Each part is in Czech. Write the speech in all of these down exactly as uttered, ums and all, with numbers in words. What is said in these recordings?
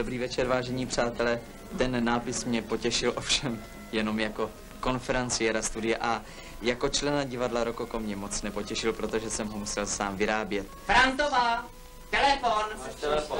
Dobrý večer, vážení přátelé. Ten nápis mě potěšil, ovšem jenom jako konferenciéra Studia A. Jako člena divadla Rokoko mě moc nepotěšil, protože jsem ho musel sám vyrábět. Frantová, telefon. Máš telefon.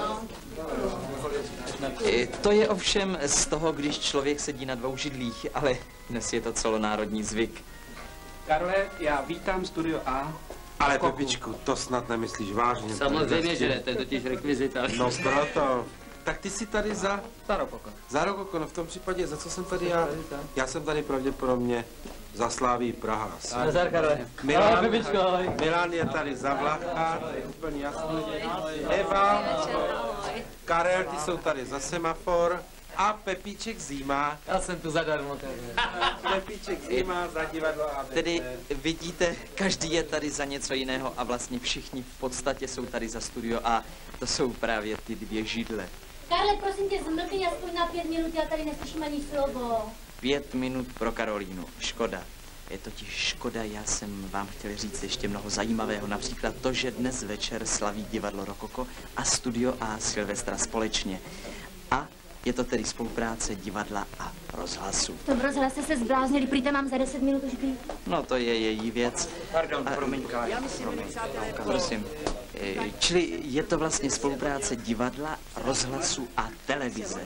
To je ovšem z toho, když člověk sedí na dvou židlích, ale dnes je to celonárodní zvyk. Karle, já vítám Studio A. Ale Pepičku, to snad nemyslíš vážně. Samozřejmě, že ne, to je totiž rekvizita. No proto. Tak ty jsi tady za... Za Rokoko. Za Rokoko, no v tom případě, za co jsem tady já? Já jsem tady pravděpodobně za Sláví Praha. Nazar, Karle. Milan, Milan je tady za Vlacha, to je úplně jasný. Eva, Karel, ty jsou tady za Semafor. A Pepíček Zima. Já jsem tu zadarmo. Pepíček Zima za divadlo A B C. Tedy vidíte, každý je tady za něco jiného a vlastně všichni v podstatě jsou tady za Studio A. To jsou právě ty dvě židle. Karle, prosím tě, zmlkni aspoň na pět minut, já tady neslyším ani slovo. Pět minut pro Karolínu. Škoda. Je totiž škoda, já jsem vám chtěl říct ještě mnoho zajímavého. Například to, že dnes večer slaví divadlo Rokoko a Studio A Silvestra společně. A je to tedy spolupráce divadla a rozhlasu. V tom rozhlase se zbláznili, prý tam mám za deset minut už být. No to je její věc. Pardon, a, promiň, Kájo. promiň. Prosím. Čili je to vlastně spolupráce divadla, rozhlasu a televize.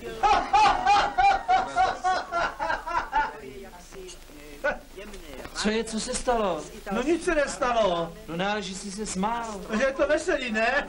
Co je, co se stalo? No nic se nestalo. No ne, že jsi se smál. Že je to veselý, ne?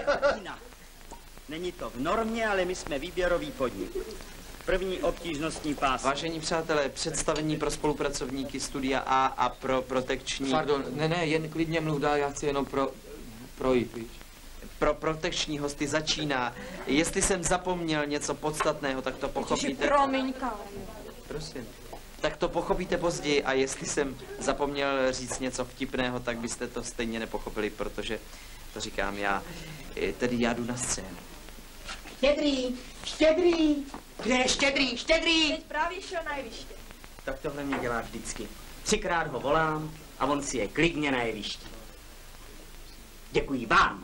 Není to v normě, ale my jsme výběrový podnik. První obtížnostní pás. Vážení přátelé, představení pro spolupracovníky Studia A a pro protekční... Pardon, ne, ne, jen klidně mluv dál, já chci jenom pro... projít, víš. Pro protekční hosty začíná. Jestli jsem zapomněl něco podstatného, tak to pochopíte... Promiň, Karle. Prosím. Tak to pochopíte později a jestli jsem zapomněl říct něco vtipného, tak byste to stejně nepochopili, protože to říkám já. Tedy já jdu na scénu. Štědrý, štědrý. Kde je štědrý, štědrý? Teď právě šel na jeviště. Tak tohle mě dělá vždycky. Třikrát ho volám a on si je klidně na jevišti. Děkuji vám.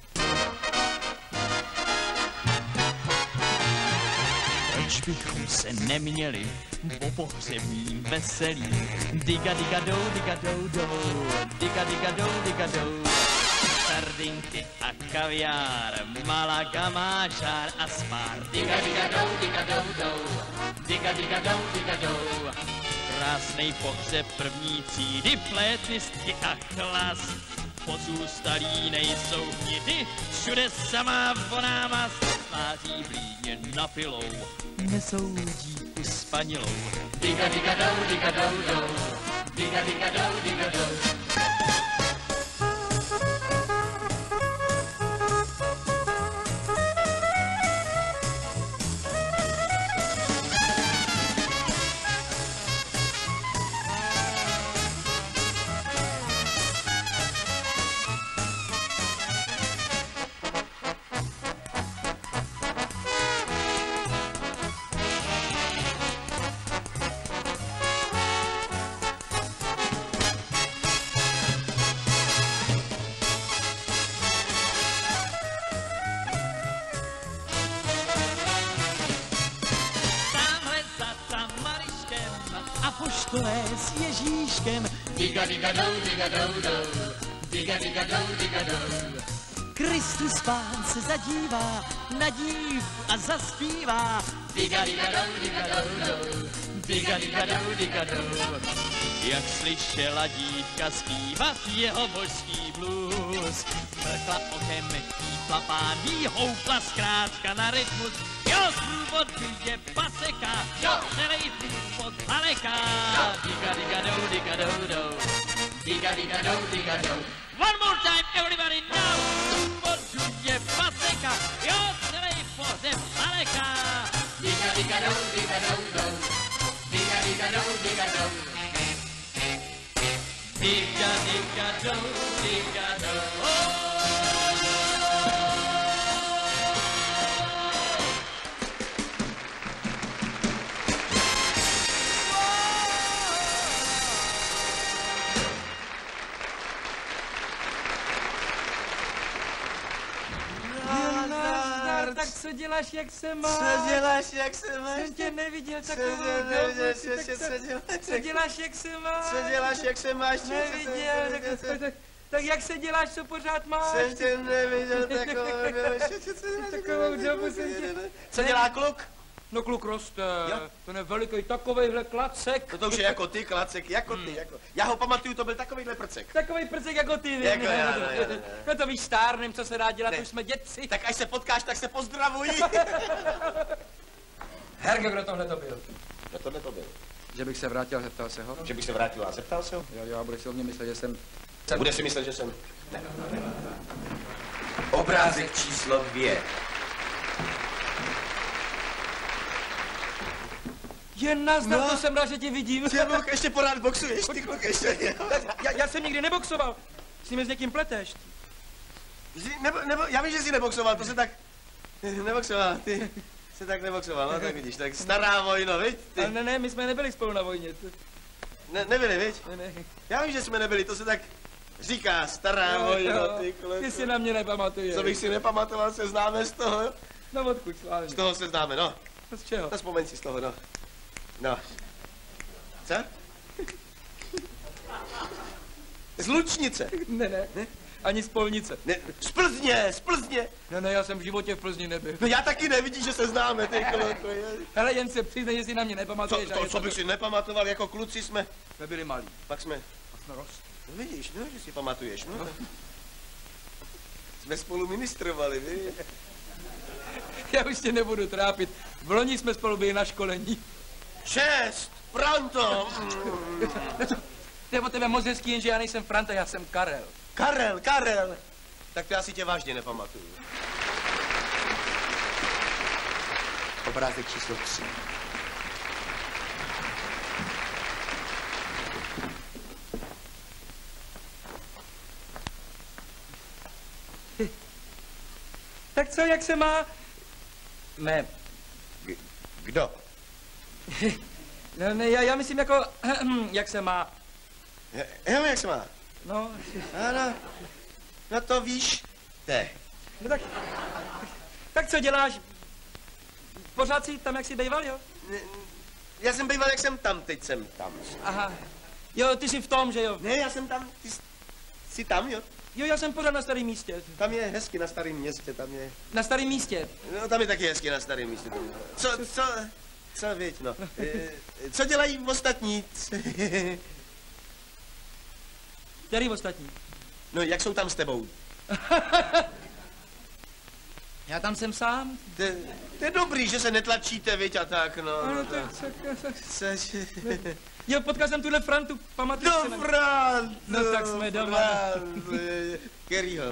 Proč bychom se neměli po pohřebním veselí? Diga diga dou, diga dou dou, diga diga dou, diga dou. Sardinky a kaviár, Malaga má žár a spár. Diga diga dou, diga dou dou, diga diga dou, diga dou. Krásnej pohřeb první třídy, plétistky a klas. Pozůstalí nejsou hnidy, všude samá voná mast. Tváří blídně na pilou, nesou dívku s panilou. Diga diga dou, diga dou dou, diga diga dou, diga dou. S Ježíškem. Diga diga dou, diga dou dou, diga diga dou, diga dou. Kristus Pán se zadívá na dív a zaspívá. Diga diga dou, diga dou dou, diga diga dou, diga dou. Jak slyšela dívka zpívat jeho božský blues, mrkla okem, pípla pání, houpla zkrátka na rytmus. Jo, průvod je paseka, jo, celý průvod daleka. Diga diga dou, diga dou dou, diga diga dou, diga dou. One more time, everybody now. Průvod je paseka, jo, celý pořeb daleka. Diga diga dou, diga dou dou, diga diga dou, diga dou. Diga diga dou, diga dou. co děláš, jak se máš? Co děláš, jak se máš? Jsem tě neviděl Co takovou tě- dobu, neviděl, ty co- tak co- se- co děláš? co děláš, jak se máš? Co děláš, jak se máš? Neviděl, tak, tak, tak, tak jak se děláš, co pořád máš? Jsem tě neviděl takovou dobu. Takovou dobu jsem tě... Co dělá kluk? No kluk roste, Jo. ten je veliký takovejhle klacek. No to už je jako ty, klacek, jako Hmm. ty, jako. Já ho pamatuju, to byl takovýhle prcek. Takovej prcek jako ty, víš. Jako já, no, já, no, No to víš, stárnem, co se dá dělat, Ne. už jsme dětci. Tak až se potkáš, tak se pozdravuj. Herge, kdo tohle to byl? No tohle to byl. Že bych se vrátil a zeptal se ho? Že bych se vrátil a zeptal se ho? Jo, jo, a budeš si o mě myslet, že jsem... Bude si myslet, že jsem... Ne. Obrázek číslo dvě. Jen nazdar, No. to jsem rád, že tě vidím. Ty kluk, ještě pořád boxuješ, ty kluk, ještě. Já, já jsem nikdy neboxoval. S ním s někým pleteš. Jsi- Nebo, nebo, já vím, že jsi neboxoval, to se tak... Neboxoval, ty se tak neboxoval, no tak vidíš, tak stará vojno, viď? Ty. Ale ne, ne, my jsme nebyli spolu na vojně. To- Ne, nebyli, viď? Ne, ne. Já vím, že jsme nebyli, to se tak říká, stará vojno, ty kluk. Ty si na mě nepamatuješ. Co bych si nepamatoval, se známe z toho, jo? No odkud, Z slávně. toho se známe, no. No z čeho? No vzpomeň si z toho, no. No. Co? Z Lučnice. Ne, ne, ne. Ani z Polnice. Ne, z Plzně, z Plzně. Ne, ne, já jsem v životě v Plzni nebyl. No já taky nevidíš, že se známe, ty kluk. Hele, jen se přiznej, že si na mě Co, nepamatuješ. a to, je co bych si nepamatoval, jako kluci jsme, Jsme byli malí. pak jsme, A jsme rost. no vidíš, no, že si pamatuješ, no. Jsme spolu ministrovali, víš? Já už tě nebudu trápit. V loni jsme spolu byli na školení. Šest, Franto. To je o tebe moc hezký, jenže já nejsem Franta, já jsem Karel. Karel, Karel. Tak to já si tě vážně nepamatuju. Obrázek číslo tři. Tak co, jak se má? Ne, Kdo? ne, ne já, já myslím jako, jak se má. Jo, jak se má? No, Ano, no to víš, te. no tak, tak co děláš? Pořád si tam, jak jsi bejval, jo? Já jsem býval, jak jsem tam, teď jsem tam. Aha. Jo, ty jsi v tom, že jo? Ne, já jsem tam, ty jsi, jsi tam, jo? Jo, já jsem pořád na starém místě. Tam je hezky na starém městě, tam je, Na starém místě. no tam je taky hezky na starém místě. Tam. Co, co, co, viď, no. E, co dělají ostatní? Který ostatní? No, jak jsou tam s tebou? Já tam jsem sám. To, to je dobrý, že se netlačíte, viď, a tak, no. Ano, no, tak, tak, tak. Což... Jo, potkal jsem tuhle Frantu, pamatuješ si No, na... Frant! No, tak jsme doma. Frant, kterýho?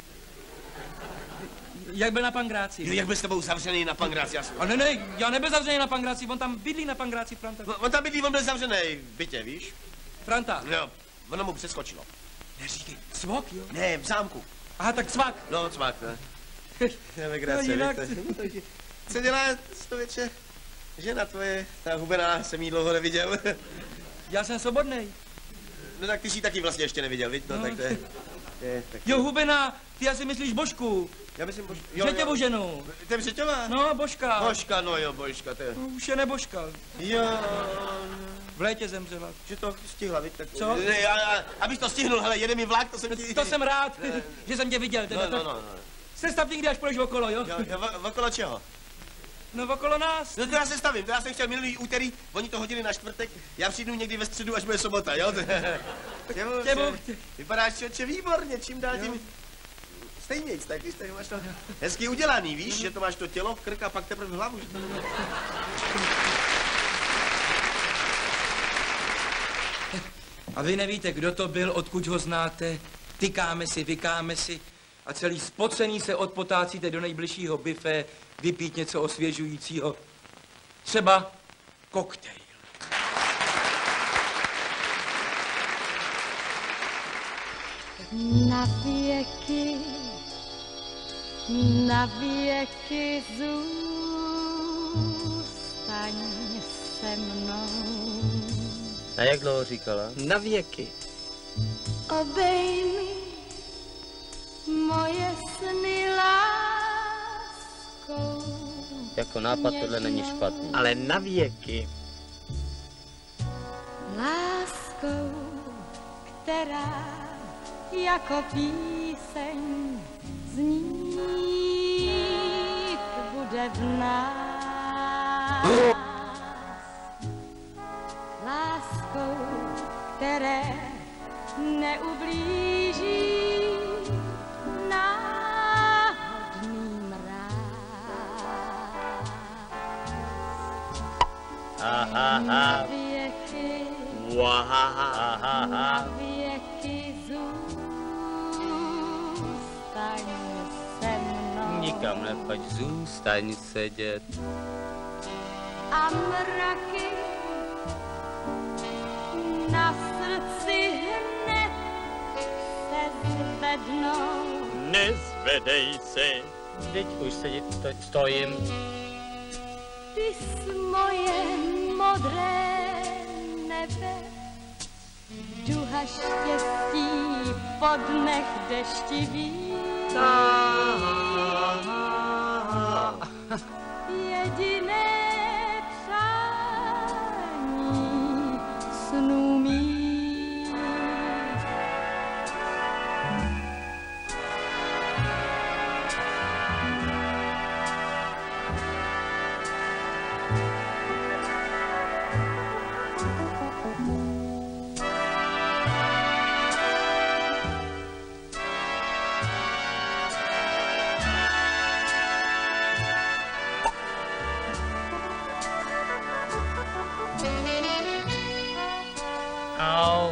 Jak byl na Pangráci? Jo, jak byl s tebou zavřený na Pangráci? Já jsem... A ne, ne, já nebyl zavřený na Pangráci, on tam bydlí na Pangráci, Franta. No, on tam bydlí, on byl zavřený v bytě, víš? Franta. Jo, ono mu přeskočilo. Neříkej, cvok, jo? Ne, v zámku. Aha, tak cvak. No, cvak, ne. Já No, grace, jinak... víte. Co dělá člověče? Žena tvoje, ta hubená, jsem jí dlouho neviděl. Já jsem svobodnej. No tak ty jsi ji taky vlastně ještě neviděl, viď? No, No. tak to je... je tak... Jo, hubená, ty asi myslíš Božku. Já myslím, bož... Že tě ženu. To je Břeťová? No, Božka. Božka, no jo, Božka, to je... No, už je nebožka. Jo, V létě zemřela. že to stihla, viď? Tak... Co? Ne, já, já, abych to stihnul, hele, jede mi vlak, to jsem ti... To jsem rád, že jsem tě viděl. Teda. No, no, no, no. Se stav někdy, až půjdeš okolo, jo? Jo, jo, v- okolo čeho? No, okolo nás. No to já se stavím, to já jsem chtěl minulý úterý, oni to hodili na čtvrtek, já přijdu někdy ve středu, až bude sobota, jo? Těmu, Těmu. Vypadáš člověče výborně, čím dál tím... Stejně, tak víš, tak máš to hezky udělaný, víš, že to máš to tělo, krk a pak teprve hlavu, že to... A vy nevíte, kdo to byl, odkud ho znáte? Tykáme si, vykáme si a celý spocený se odpotácíte do nejbližšího bifé vypít něco osvěžujícího. Třeba koktejl. Na věky, na věky zůstaň se mnou. A jak dlouho říkala? Na věky. Obejmi moje sny, lásko Jako nápad tohle není špatný. Ale na věky. Láskou, která jako píseň znít bude v nás. Láskou, které neublíží náhodný mráz. Aha, Na věky, aha, na věky zůstaň se mnou. Nikam nepojď, zůstaň sedět. A mraky na srdci hned se zvednou. Nezvedej se, teď už sedět sto, stojím. Ty jsi moje modré nebe, duha štěstí po dnech deštivých. Jediné přání snů mých. Au.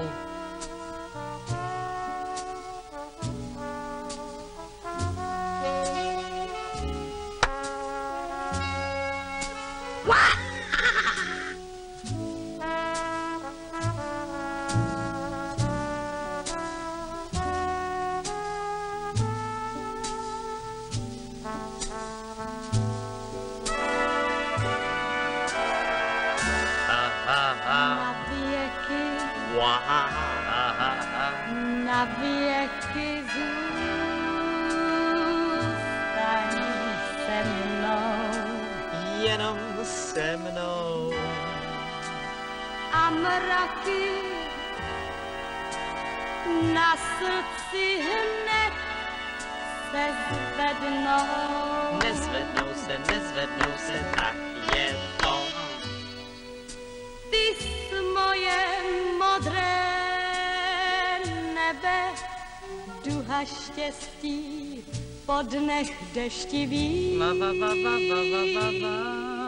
Na věky, na věky zůstaň se mnou. Jenom se mnou. A mraky na srdci hned se zvednou. Nezvednou se, nezvednou se, tak je to. Ty jsi moje modré nebe, duha štěstí po dnech deštivých. Va, va, va, va, va, va, va, va.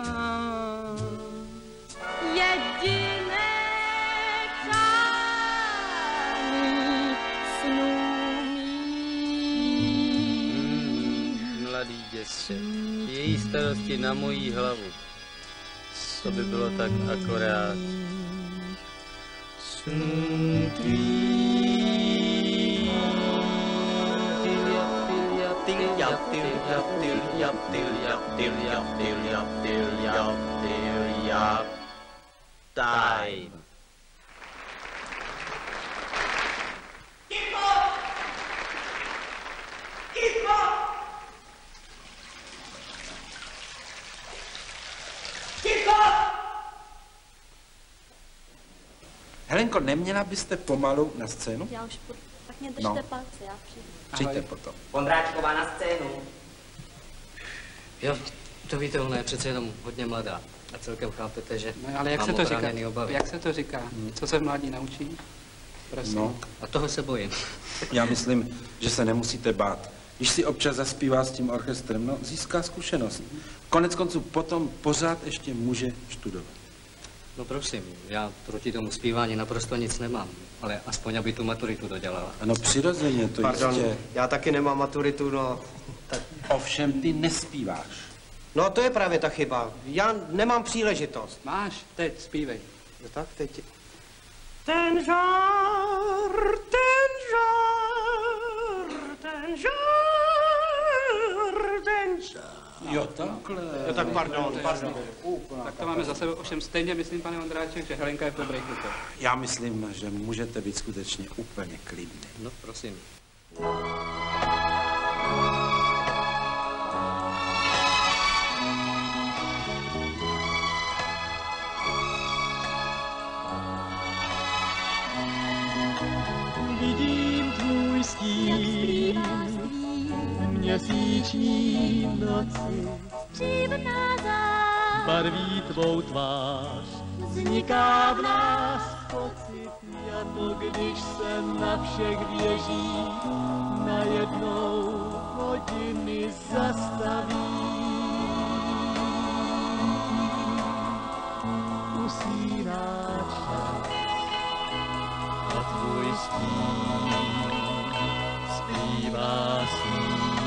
Jediné přání snů mých. Mladý děvče, její starosti na mojí hlavu. To by bylo tak akorát. Snů tvých. Tyljap, tyljap, tyljap, tyljap, tyljap, tyljap, tyljap, tyljap, tyljap, tyljap. Time. Helenko, neměla byste pomalu na scénu? Já už půjdu. Tak mě držte No. palce, já přijdu. Přijďte potom. Vondráčková na scénu. Jo, to víte, ona je přece jenom hodně mladá. A celkem chápete, že No, ale jak mám se to říká? oprávněný obavy. Jak se to říká? Co se v mládí naučí? Prosím. No, A toho se bojím. já myslím, že se nemusíte bát. Když si občas zaspívá s tím orchestrem, no, získá zkušenost. Konec konců potom pořád ještě může studovat. No prosím, já proti tomu zpívání naprosto nic nemám. Ale aspoň, aby tu maturitu dodělala. Ano, přirozeně to Pardon, jistě. já taky nemám maturitu, no. Tak. Ovšem, ty nespíváš. No to je právě ta chyba. Já nemám příležitost. Máš, teď zpívej. No tak, teď. Ten žár, ten žár, ten žár, ten žár. Jo, takhle. No tak pardon, pardon. Tak to máme za sebe, ovšem stejně myslím, pane Vondráček, že Helenka je v dobrých rukou. Já myslím, že můžete být skutečně úplně klidný. No prosím. vidím tvůj stín, měsíční noci, barví tvou tvář, vzniká v nás pocit, jako když se na všech věžích najednou hodiny zastaví. Usírá čas a tvůj stín zpívá sní.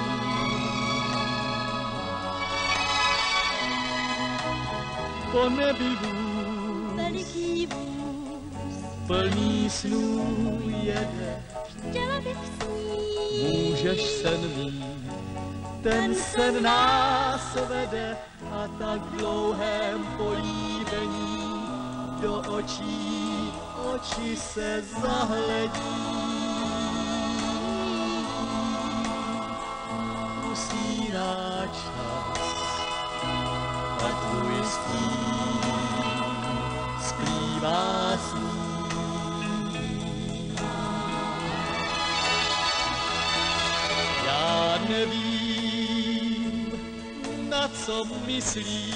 Po nebi vůz, veliký vůz, plný snů jede, chtěla bych snít, můžeš sen mít, ten sen nás vede a tak v dlouhém políbení do očí, oči se zahledí. Usírá čas a tvůj stín splývá sní. Já nevím, na co myslíš.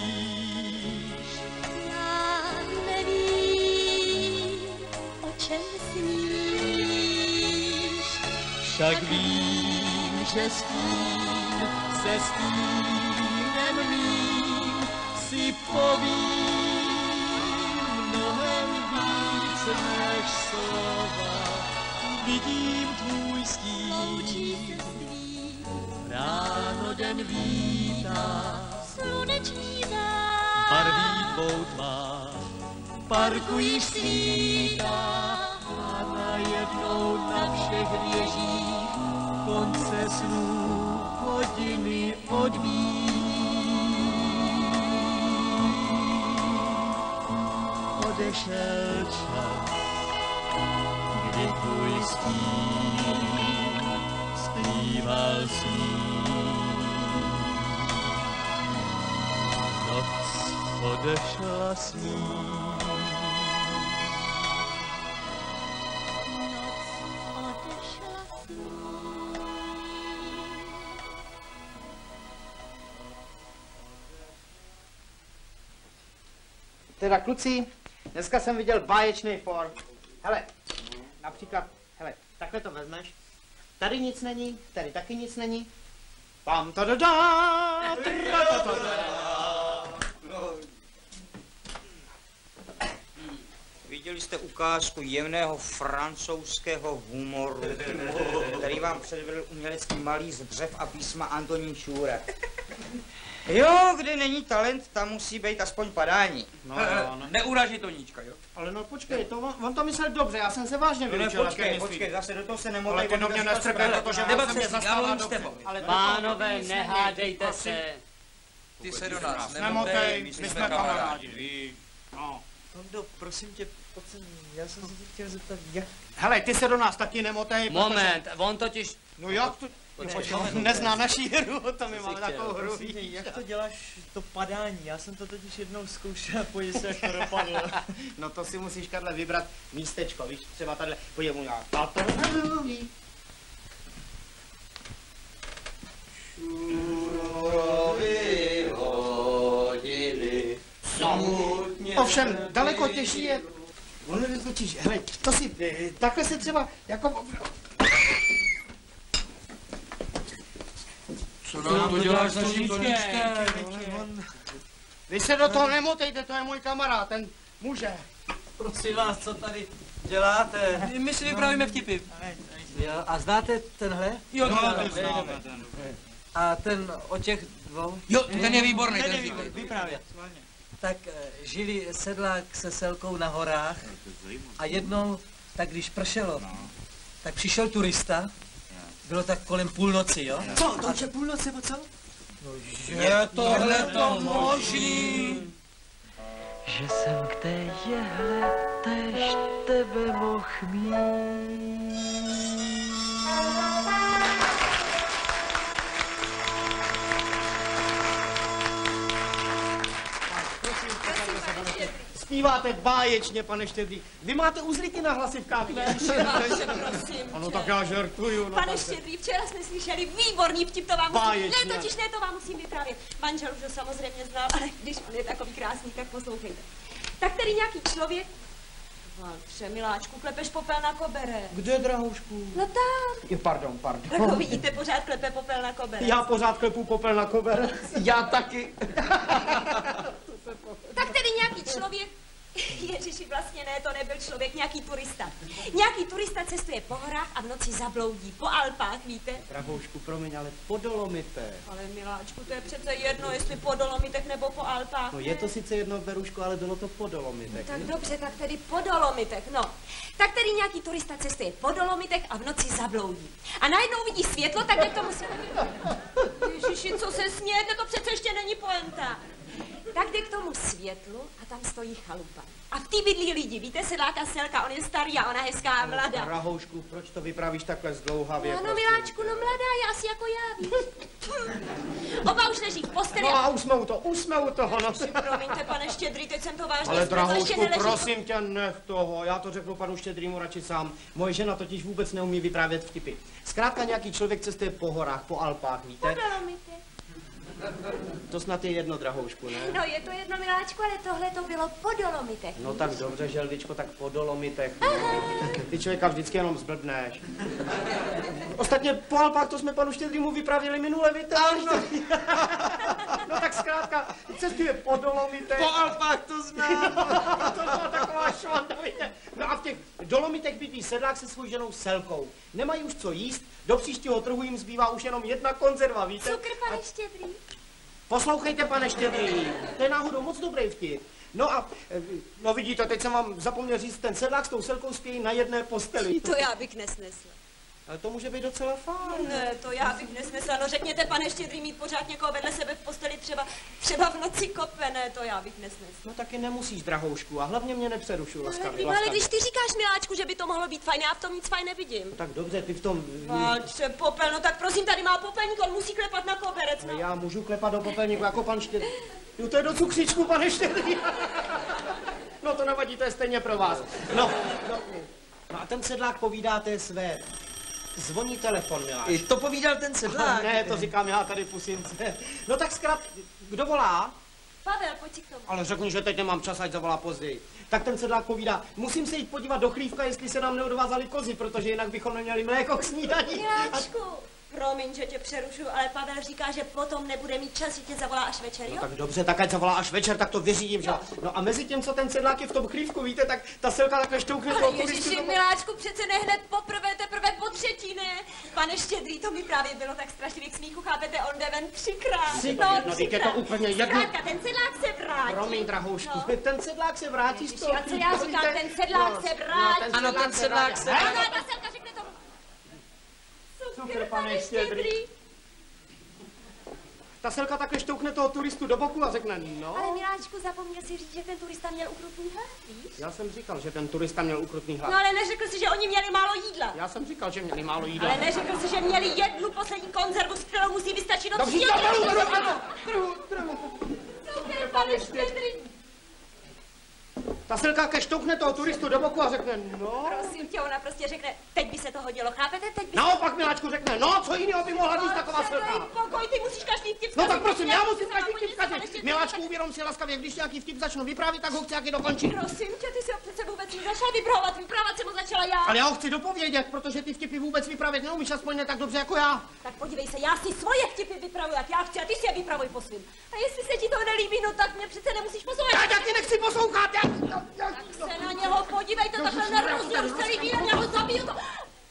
Já nevím, o čem sníš. Však vím, že stín se stínem mým si povím mnohem víc než slova. Vidím tvůj stín, ráno den vítá, Sluneční zář, barví tvou tvář, parkují svítá a najednou na všech věžích konce snů hodiny odbíjí. Odešel čas, kdy tvůj stín zpíval sní. Noc odešla s ním. Teda kluci, dneska jsem viděl báječný for. Hele, například, hele, takhle to vezmeš. Tady nic není, tady taky nic není. Pam to do dá. Viděli jste ukázku jemného francouzského humoru, který vám předvedl umělecký malíř dřev a písma Antonín Šůra. Jo, kde není talent, tam musí být aspoň padání. No, no, no. Neuraží Toníčka, jo? Ale no počkej, to on, on to myslel dobře, já jsem se vážně vyučil. No, počkej, počkej, zase do toho se nemodlej. Ale to do mě nestrpěl, protože on se mě zastává dobře. Pánové, nehádejte se. Ty se do nás nemotej, my jsme kamarádi, víš. No. Tondo, prosím tě, pojď sem, já jsem se tě chtěl zeptat, jak... Hele, ty se do nás taky nemotej, Moment, protože... on totiž... No jak to... Počkej, on nezná naší hru, to my máme takovou hru, prosím tě, jak to děláš, to padání, já jsem to totiž jednou zkoušel a podívej se, jak to dopadlo. No to si musíš, Karle, vybrat místečko, víš, třeba tadyhle, podívej mu já. A to mluví. Šurovi hodiny smutně. Ovšem, daleko těžší je... Ono je totiž, hele, to si, takhle se třeba, jako... Co nám to děláš s naším Toníčkem? Vy se do toho nemotejte, to je můj kamarád, ten může. Prosím vás, co tady děláte? My si vypravíme vtipy. Jo, a znáte tenhle? Jo, no, známe, dobře, známe dobře. A ten o těch dvou? Jo, ten je výborný, ten ten je vtip. výborný, vyprávět. Tak eh, žili sedlák se selkou na horách a jednou, tak když pršelo, tak přišel turista, bylo tak kolem půlnoci, jo? Co, to už je půlnoci, nebo co? No, je tohle to možný? Že jsem k té jehle též tebe mohl mít. Zpíváte báječně, pane Štědrý. Vy máte uzlíky na hlasivkách, ne? Ano, tak já žertuju. No, pane Štědrý, včera jsme slyšeli výborný vtip, to vám musím, ne, totiž ne, to vám musím vyprávět. Manžel už to samozřejmě znal, ale když on je takový krásný, tak poslouchejte. Tak tady nějaký člověk, Valtře, miláčku, klepeš popel na kobere. Kde, drahoušku? No tam. Je, pardon, pardon. Tak to vidíte, pořád klepe popel na kobere. Já pořád klepu popel na kober. Já taky. Tak tedy nějaký člověk, ježiši, vlastně ne, to nebyl člověk, nějaký turista. Nějaký turista cestuje po horách a v noci zabloudí, po Alpách, víte? Drahoušku, promiň, ale po Dolomitech. Ale miláčku, to je přece jedno, jestli po Dolomitech nebo po Alpách. No je to sice jedno, Berušku, ale bylo to po Dolomitech. No, tak dobře, tak tedy po Dolomitech, no. Tak tedy nějaký turista cestuje po Dolomitech a v noci zabloudí. A najednou vidí světlo, tak jak to musí... Ježiši, co se smějete, to přece ještě není poenta. Tak jde k tomu světlu a tam stojí chalupa. A v té bydlí lidi, víte, sedláka Selka, on je starý a ona hezká a mladá. Drahoušku, proč to vyprávíš takhle zdlouhavě? No, no, miláčku, no mladá, je asi jako já, víš. Oba už leží v posteli. No a už jsme u toho, už jsme u toho, no. Promiňte, pane Štědrý, teď jsem to vážně Ale zpracel, ještě drahoušku, neleží. prosím tě, nech toho, já to řeknu panu Štědrýmu radši sám. Moje žena totiž vůbec neumí vyprávět vtipy. Zkrátka nějaký člověk cestuje po horách, po Alpách, víte? Po Dolomitech. To snad je jedno, drahoušku, ne? No, je to jedno, miláčku, ale tohle to bylo po Dolomitech. No tak dobře, želvičko, tak po Dolomitech. No. Ty člověka vždycky jenom zblbneš. Ostatně po Alpách to jsme panu Štědrýmu vyprávěli minule, víte? Ano. No tak zkrátka, cestuje po Dolomitech. Po Alpách to znám. To byla taková švanda, víte? No a v těch Dolomitech bydlí sedlák se svou ženou Selkou. Nemají už co jíst, do příštího trhu jim zbývá už jenom jedna konzerva, víte? Cukr, pane Štědrý. Poslouchejte, pane Štědrý, to je náhodou moc dobrý vtip. No a, no vidíte, teď jsem vám zapomněl říct, ten sedlák s tou Selkou spějí na jedné posteli. To já bych nesnesla. Ale to může být docela fajn. Ne, to já bych nesnesla. No řekněte, pane Štědrý, mít pořád někoho vedle sebe v posteli, třeba, třeba v noci kope, ne, to já bych nesnesla. No taky nemusíš, drahoušku, a hlavně mě nepřerušuj, laskavě. Ale, ale když ty říkáš, miláčku, že by to mohlo být fajn, já v tom nic fajn nevidím. No tak dobře, ty v tom... Valtře, popel, no tak prosím, tady má popelník, on musí klepat na koberec, no. Já můžu klepat do popelníku jako pan Štědrý. Jo, to je do cukříčku, pane Štědrý. No to nevadí, to je stejně pro vás. No, no, no a ten sedlák povídá té své. Zvoní telefon, miláč. To povídal ten sedlák. Ne, to říkám já tady pusince. No tak zkrát, kdo volá? Pavel, pojď k tomu. Ale řekni, že teď nemám čas, ať zavolá později. Tak ten sedlák povídá, musím se jít podívat do chlívka, jestli se nám neodvázaly kozy, protože jinak bychom neměli mléko k snídani. Miláčku, promiň, že tě přerušuju, ale Pavel říká, že potom nebude mít čas, že tě zavolá až večer, jo? No tak dobře, tak ať zavolá až večer, tak to vyřídím, že? No a mezi tím, co ten sedlák je v tom chlívku, víte, tak ta Selka takhle štoukne toho turistu. Ježiši, miláčku, přece ne hned poprvé, teprve po třetí, ne? Pane Štědrý, to mi právě bylo tak strašlivě k smíchu, chápete, on jde ven třikrát. No, no, je to úplně jedno. Zkrátka, ten sedlák se vrátí. Promiň, drahoušku, no. Ten sedlák se vrátí z toho. A co já říkám, ten sedlák se vrátí. Ano, ten sedlák se vrátí. Ano, ta Selka řekne tomu. Cukr, pane Štědrý. Ta Selka takhle štoukne toho turistu do boku a řekne, no. Ale miláčku, zapomněl si říct, že ten turista měl ukrutný hlad, víš? Já jsem říkal, že ten turista měl ukrutný hlad. No ale neřekl si, že oni měli málo jídla. Já jsem říkal, že měli málo jídla. Ale neřekl si, že měli jednu poslední konzervu, s kterou musí vystačit do Dobře, příště. Dobře, ano, trhu, trhu. Cukr, pane Štědrý. Ta Selka ke štoukne toho turistu do boku a řekne, no. Prosím tě, ona prostě řekne, teď by se to hodilo, chápete? Teď by Naopak, se... miláčku, řekne, no, co jiného by mohla říct taková Selka? Pokoj, ty musíš každý vtip. No tak prosím, já musím každý vtip zkazit. Miláčku, uvědom si laskavě, když nějaký vtip začnu vyprávět, tak ho chci jaký dokončit. Prosím tě, ty si ho přece vůbec nezačal vyprávat, vyprávat jsem ho začala já. Ale já ho chci dopovědět, protože ty vtipy vůbec vyprávět neumíš, aspoň ne tak dobře jako já. Tak podívej se, já si svoje vtipy vypravuji, jak já chci, a ty si je vypravuj po svým. A jestli se ti to nelíbí, no tak mě přece nemusíš poslouchat. Já taky nechci poslouchat, já, já, já, tak se na něho podívejte, takhle nerozděl už celý víren, já ho zabiju to.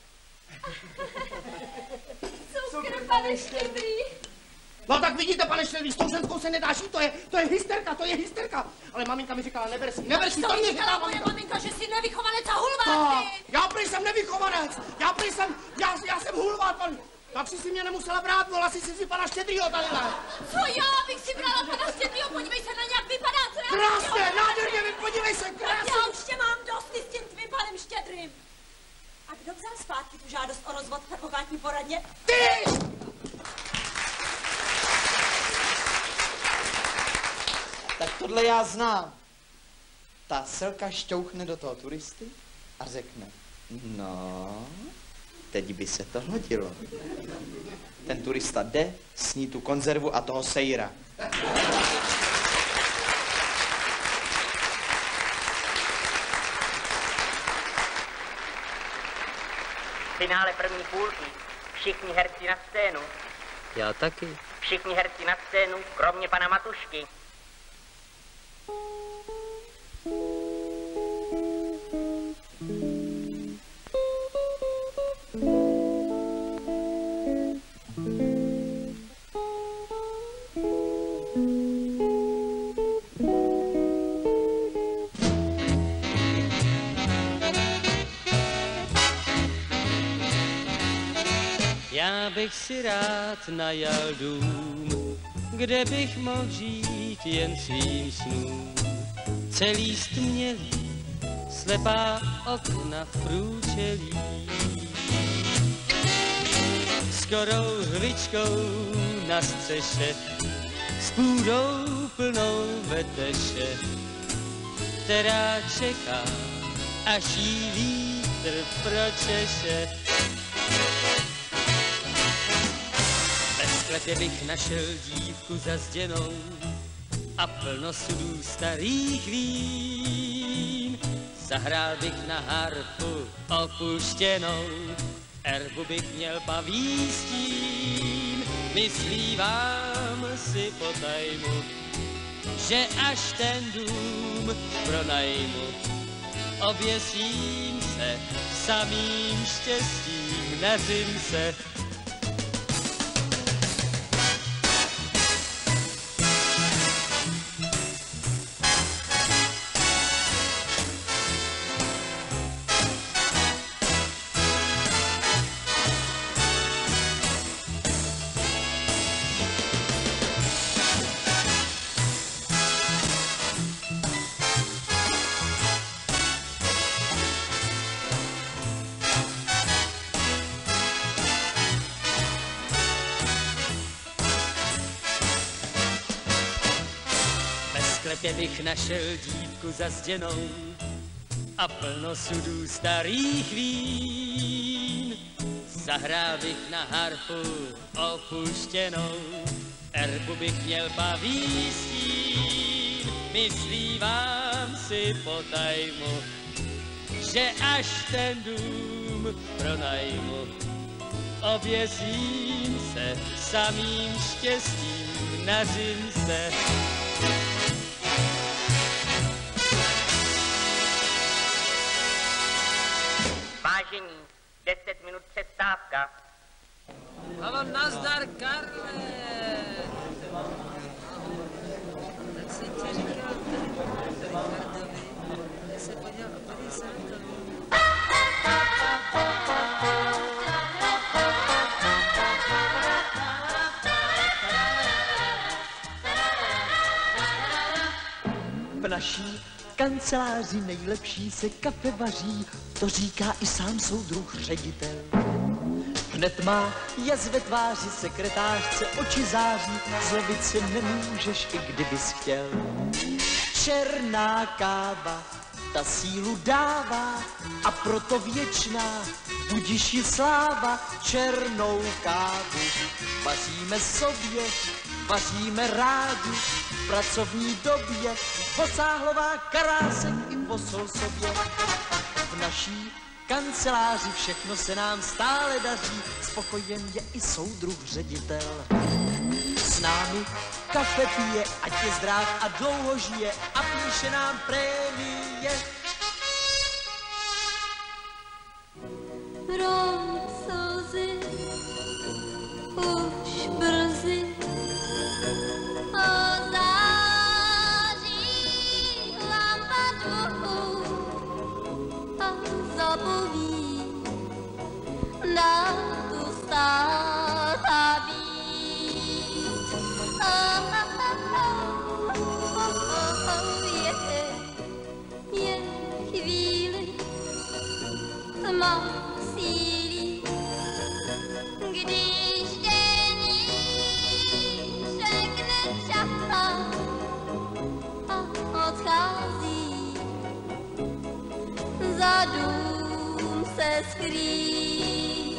Cukr, pane Štědrý. No tak vidíte, pane Štědrý, s tou ženskou se nedá žít, to je, to je hysterka, to je hysterka. Ale maminka mi říkala, neber si, neber si, to mě říkala moje maminka, že jsi nevychovanec a hulvát, ty. Já prý jsem nevychovanec, já prý jsem, já, já jsem hulvát, pan. Tak si si mě nemusela brát, volala si si pana Štědrýho tadyhle. Co já bych si brala pana Štědrýho, podívej se na nějak vypadá, co já... Krásně, nádherně, podívej se, krásně. Já už tě mám dost s tím tvým panem Štědrým. A kdo vzal zpátky tu žádost o rozvod v advokátní poradně? Ty! Tak tohle já znám. ta selka šťouchne do toho turisty a řekne, no, teď by se to hodilo. Ten turista jde, sní tu konzervu a toho sejra. Finále první půlky. Všichni herci na scénu. Já taky. Všichni herci na scénu, kromě pana Matušky. Já bych si rád najal dům, kde bych mohl žít jen svým snům. Celý stmělý, slepá okna v průčelí. S korou hličkou na střeše, s půdou plnou veteše, která čeká, až jí vítr pročeše. V sklepě bych našel dívku zazděnou a plno sudů starých vín. Zahrál bych na harfu opuštěnou, erbu bych měl paví stín. Myslívám si potajmu, že až ten dům pronajmu, oběsím se samým štěstím na zimce. sklepě bych našel dívku zazděnou a plno sudů starých vín. Zahrál bych na harfu opuštěnou, erbu bych měl baví stín. Myslívám si potajmu, že až ten dům pronajmu, oběsím se samým štěstím na zimce. Vážení, deset minut přestávka. Halo, nazdar, Karle. Tak jsem ti říkal, Ricardovi, že se podíval a podívej se na to. V naší kanceláři nejlepší se kafe vaří, to říká i sám soudruh ředitel. Hned má jaz ve tváři, sekretářce oči září, zlobit si nemůžeš, i kdybys chtěl. Černá káva, ta sílu dává, a proto věčná, budiš ji sláva. Černou kávu vaříme sobě, vaříme rádi, v pracovní době, posáhlová karásek i posol sobě. V naší kanceláři všechno se nám stále daří, spokojen je i soudruh ředitel. S námi kafe pije, ať je zdrav a dlouho žije, a píše nám prémie. Rok slzy, už brzy, ozáří lampa dvou a zapoví na tu stát a být. Oh, oh, oh, oh, je, je chvíli tma sílí, když dění řekne čas a odchází skrýt.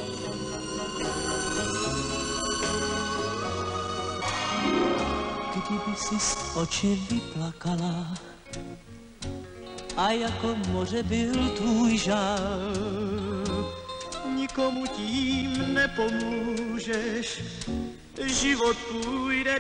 Kdyby si z oči vyplakala a jako moře byl tvůj žál, nikomu tím nepomůžeš, život půjde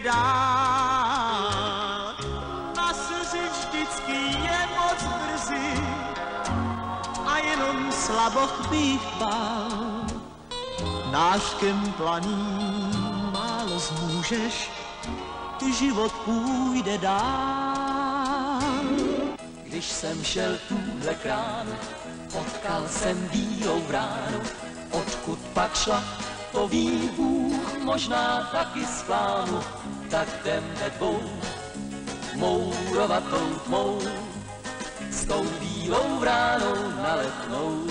dál. Na slzy vždycky je moc brzy a jenom slaboch bych bál. Náškem planým málo zmůžeš, život půjde dál. Když jsem šel tuhle kránu, potkal jsem bílou bránu, odkud pak šla, to ví Bůh, možná taky z plánu, tak jdem ve dvou, mourovatou tmou, s tou bílou bránou na Letnou.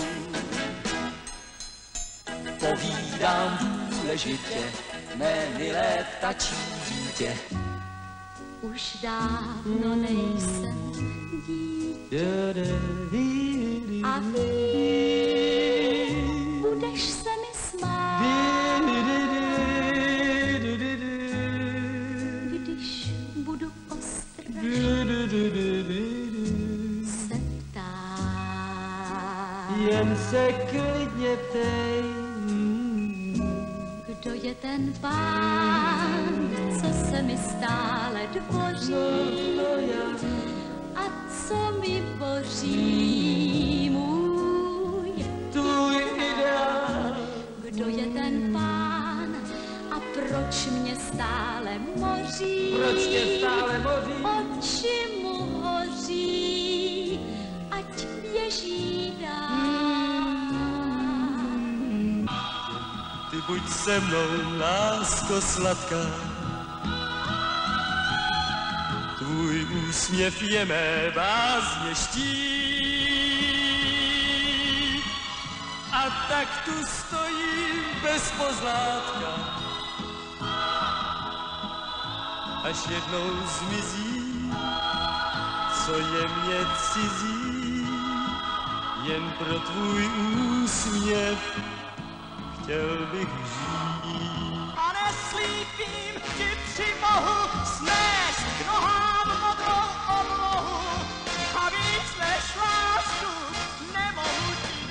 Povídám důležitě, mé milé ptačí dítě. Už dávno nejsem dítě a ty budeš se mi smát, když budu ostražen se ptát. Jen se klidně ptej, kdo je ten pán, co se mi stále dvoří a co mi boří můj tvůj ideál. Kdo je ten pán a proč mě stále moří? Proč mě stále moří? Oči mu hoří, ať běží dál. Ty buď se mnou, lásko sladká, tvůj úsměv je mé bázně štít. A tak tu stojím bez pozlátka, až jednou zmizí, co je mě cizí, jen pro tvůj úsměv chtěl bych žít. A neslípím ti přimohu snést k nohám modrou oblohu a víc než lásku nemohu ti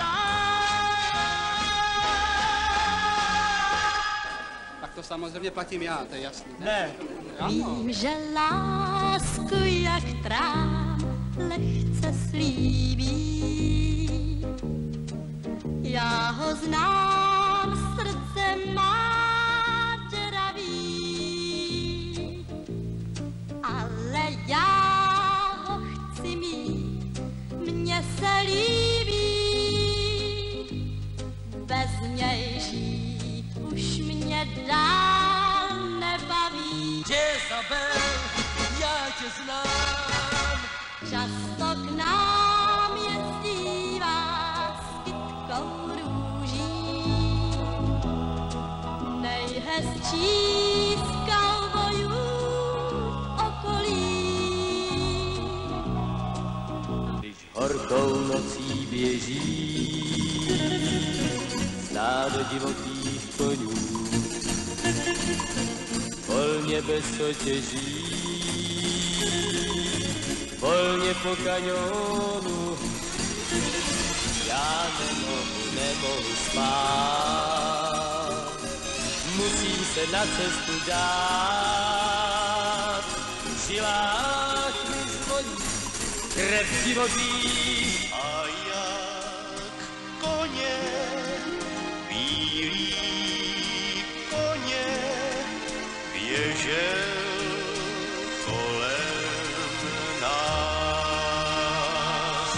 dát. Tak to samozřejmě platím já, to je jasný. Ne. Vím, že lásku jak trám lehce slíbí. Já ho znám, srdce má děravý, ale já ho chci mít, mně se líbí. Bez něj žít už mě dál nebaví. Jezabel, já tě znám. Často k nám jezdívá s kytkou růží, nejhezčí z kaubojů okolí. Když horkou nocí běží stádo divokých konů, volně bez otěží, volně po kaňonu, já nemohu, nemohu spát, musím se na cestu dát, v žilách mi zvoní krev divoký. A jak koně, bílý koně, běžel kolem nás.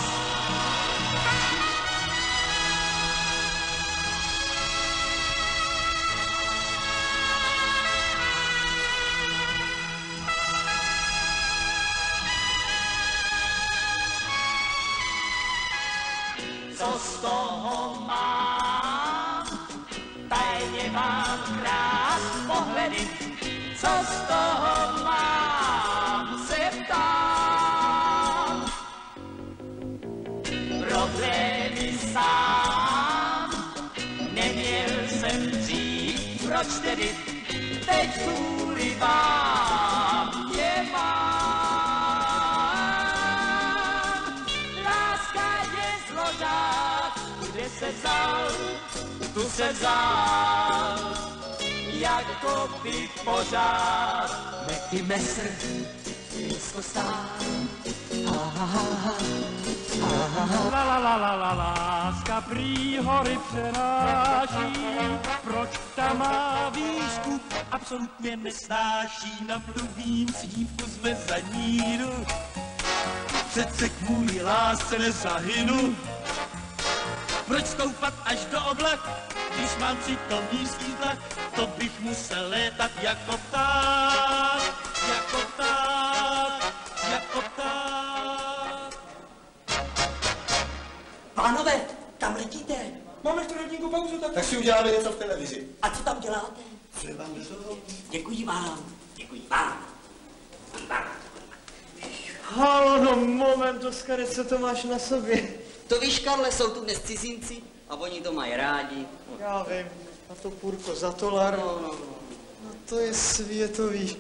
Co z toho mám? Tajně mám krás pohledy. Co z toho mám? Se ptám. Problémy sám pač tedy teď kvůli vám je mám. Láska je zložák, kde se vzal, tu se vzal, jako by pořád Meky Messer blízko stál. La la la la la láska prý hory přenáší, proč ta má výšku absolutně nesnáší. Na mluvím sívku jsme za níru, přece kvůli lásce nezahynu. Proč stoupat až do oblak, když mám přitom nízký tlak, to bych musel létat jako pták, jako pták, jako pták. Pánové, tam letíte. Máme čtvrthodinku pauzu, tak... Tak si uděláme něco v televizi. A co tam děláte? Co je vám do toho? Děkuji vám. Děkuji vám. Halo, no moment, Oskare, co to máš na sobě? To víš, Karle, jsou tu dnes cizinci a oni to mají rádi. Já vím, a to půrko za tolar. No, no, no. No to je světový.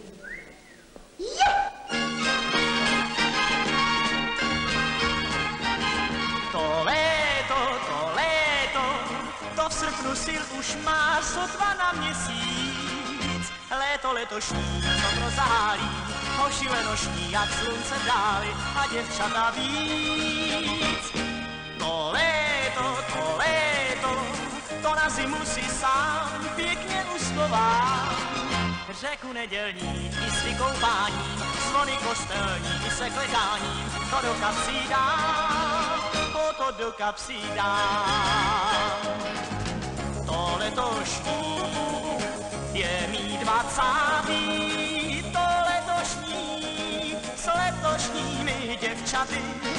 To léto, to léto, to v srpnu sil už má sotva na měsíc. Léto letošní, co prozálí, hoši lenošní, jak slunce dáli a děvčata víc. To léto, to léto, to na zimu si sám pěkně uschovám. Řeku nedělní i s vykoupáním, zvony kostelní i se klekáním, to do kapsí dám, o to do kapsí dám. To letošní je mý dvacátý, to letošní s letošními děvčaty.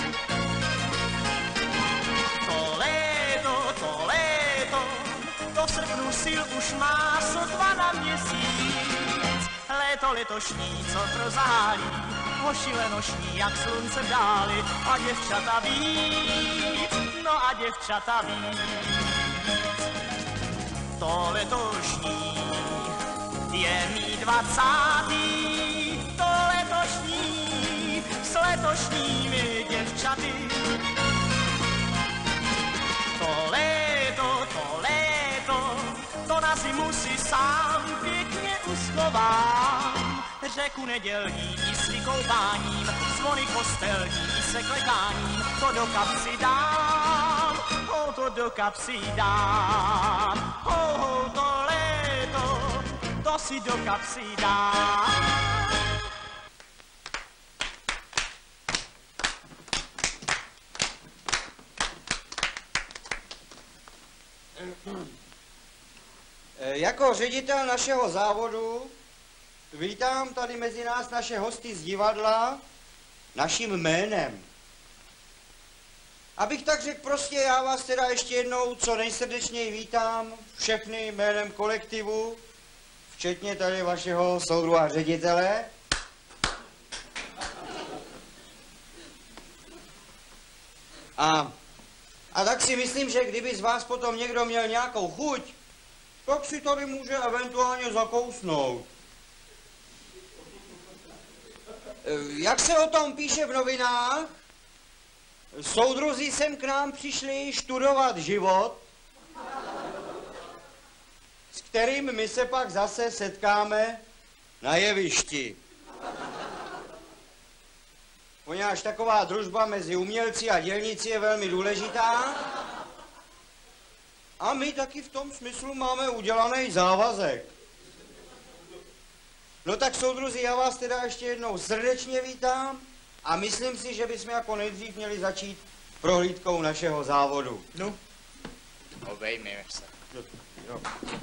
To léto, to léto, to v srpnu sil už má sotva na měsíc. Léto letošní, co prozálí, hoši lenošní, jak slunce v dáli, a děvčata víc, no a děvčata víc. To letošní je mý dvacátý, to letošní s letošními děvčaty. To léto, to léto, to na zimu si sám pěkně uschovám. Řeku nedělní i s vykoupáním, zvony kostelní i se klekáním, to do kapsy dám, ho to do kapsy dám. Ho, ho, to léto, to si do kapsy dám. Jako ředitel našeho závodu vítám tady mezi nás naše hosty z divadla naším jménem. Abych tak řekl prostě, já vás teda ještě jednou co nejsrdečněji vítám všechny jménem kolektivu, včetně tady vašeho soudru a ředitele. A, a tak si myslím, že kdyby z vás potom někdo měl nějakou chuť, tak si tady může eventuálně zakousnout. Jak se o tom píše v novinách, soudruzi sem k nám přišli študovat život, s kterým my se pak zase setkáme na jevišti. Poněvadž taková družba mezi umělci a dělníci je velmi důležitá. A my taky v tom smyslu máme udělaný závazek. No tak soudruzi, já vás teda ještě jednou srdečně vítám a myslím si, že bychom jako nejdřív měli začít prohlídkou našeho závodu. No. Obejmeme se. Jo. Jo.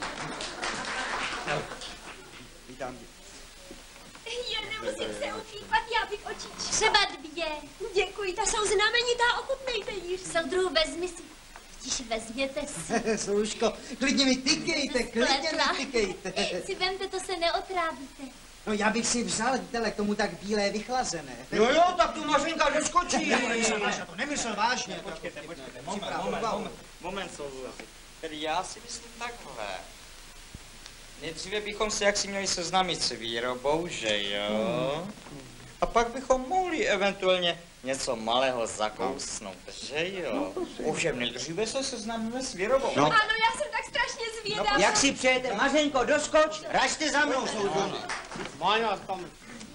Vítám tě. Jen nemusím se upípat, já bych oči třeba dvě. Děkuji, ta jsou znamenitá, ochutnejte již. Soudruhu, vezmi si. Tiš, vezměte si. Služko, klidně mi tykejte, klidně mi tykejte. Si vemte, to se neotrávíte. No já bych si vzal, tele, k tomu tak bílé vychlazené. Jo, jo, tak tu Mařenka neskočí. Já to nemyslel vážně. Počkejte, počkejte, moment, moment, moment, moment, soudruzi. Tedy já si myslím takhle. Nejdříve bychom se jaksi měli seznámit s výrobou, že jo? A pak bychom mohli eventuálně něco malého zakousnout, že jo? Ovšem nejdříve se seznámíme s výrobou. No. Ano, já jsem tak strašně zvědavá. No, jak si přejete? Mařenko, doskoč, ražte za mnou, soudruzi. Máj nás tam.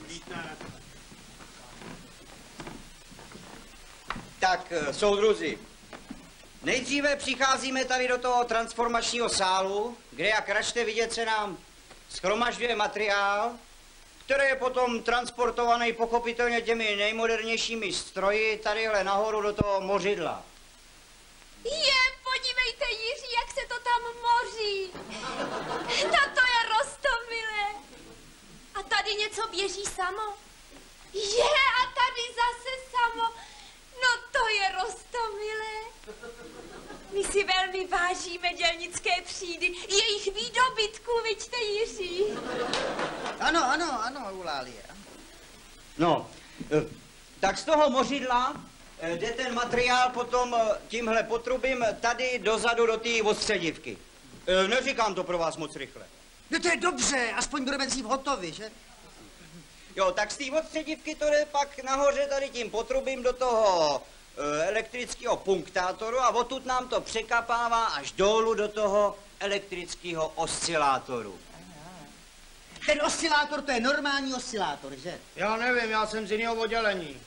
Tak, soudruzi, nejdříve přicházíme tady do toho transformačního sálu, kde, jak račte vidět, se nám shromažďuje materiál, který je potom transportovaný pochopitelně těmi nejmodernějšími stroji tadyhle nahoru do toho mořidla. Je, podívejte, Jiří, jak se to tam moří. Na to je roztomilé. A tady něco běží samo. Je, a tady zase samo. No to je roztomilé. My si velmi vážíme dělnické třídy, jejich výdobytků, viďte, Jiří. Ano, ano, ano, Eulálie. No, tak z toho mořidla jde ten materiál potom tímhle potrubím tady dozadu do té odstředivky. Neříkám to pro vás moc rychle. No to je dobře, aspoň budeme dřív hotovi, že? Jo, tak z té odstředivky to jde pak nahoře tady tím potrubím do toho elektrického punktátoru a odtud nám to překapává až dolů do toho elektrického oscilátoru. Ten oscilátor, to je normální oscilátor, že? Já nevím, já jsem z jiného oddělení.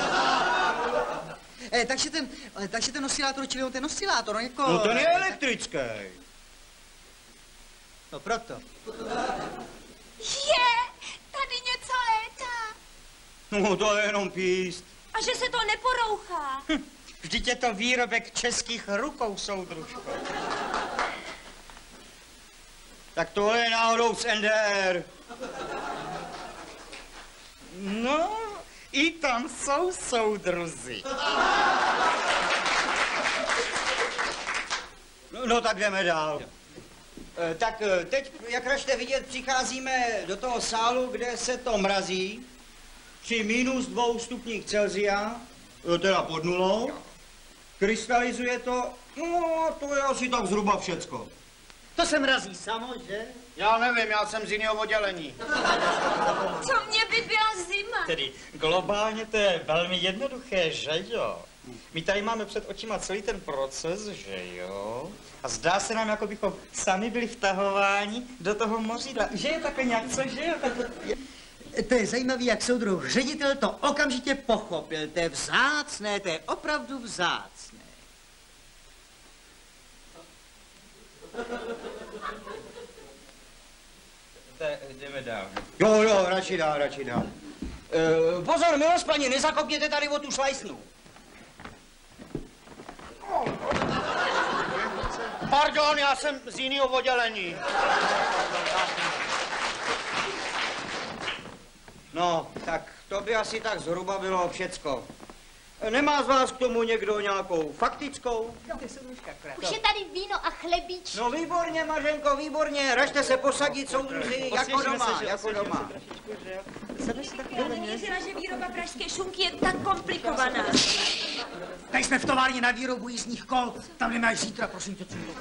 E, takže, ten, takže ten oscilátor, čili on ten oscilátor, on jako... No ten je elektrický. No proto. Je, tady něco létá. No to je jenom píst. A že se to neporouchá. Hm, vždyť je to výrobek českých rukou, soudružko. Tak tohle je náhodou z N D R. No, i tam jsou soudruzi. No, no tak jdeme dál. E, tak teď, jak račte vidět, přicházíme do toho sálu, kde se to mrazí při minus dvou stupních Celsia, teda pod nulou. Krystalizuje to, no to je asi tak zhruba všecko. To se mrazí samo, že? Já nevím, já jsem z jiného oddělení. Co mě by byla zima? Tedy globálně to je velmi jednoduché, že jo? My tady máme před očima celý ten proces, že jo? A zdá se nám, jako bychom sami byli vtahováni do toho mořidla. Že je takhle nějak, co, že jo? Tak... To je zajímavý, jak soudruh ředitel to okamžitě pochopil. To je vzácné, to je opravdu vzácné. Tak jdeme dál. Jo, jo, radši dál, radši dál. E, pozor, milost paní, nezakopněte tady o tu šlajsnu. Pardon, já jsem z jiného oddělení. No, tak to by asi tak zhruba bylo všecko. Nemá z vás k tomu někdo nějakou faktickou? No, už je tady víno a chlebíčky. No výborně, Mařenko, výborně. Ražte se posadit, soudruzi, jako doma, se, jako doma. Já nevěřila, že výroba pražské šunky je tak komplikovaná. Tady jsme v továrně na výrobu jízdních kol. Tam nemáš zítra, prosím tě, co to.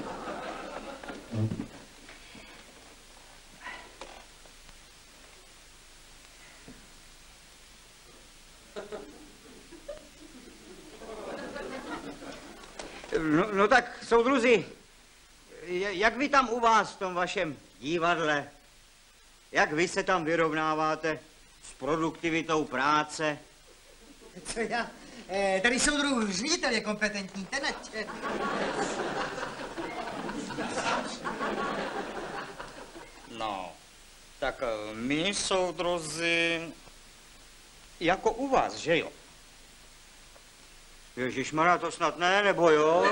No, no tak, soudruzi, jak vy tam u vás v tom vašem divadle, jak vy se tam vyrovnáváte s produktivitou práce? Co já? Eh, tady soudruh ředitel je kompetentní, ten ať... No, tak my, soudruzi, jako u vás, že jo? Ježišmarja, to snad ne, nebo jo?